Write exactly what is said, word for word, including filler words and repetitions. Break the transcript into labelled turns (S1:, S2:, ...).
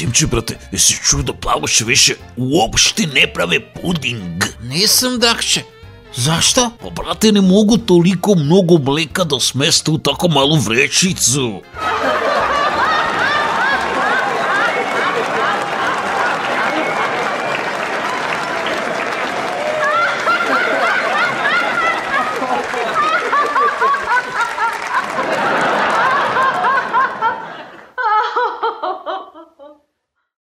S1: Simče, brate, jesi čuo da Plavoše više uopšte ne prave puding?
S2: Nisam, Drahče. Zašto?
S1: Pa, brate, ne mogu toliko mnogo mleka da smeste u tako malu vrećicu.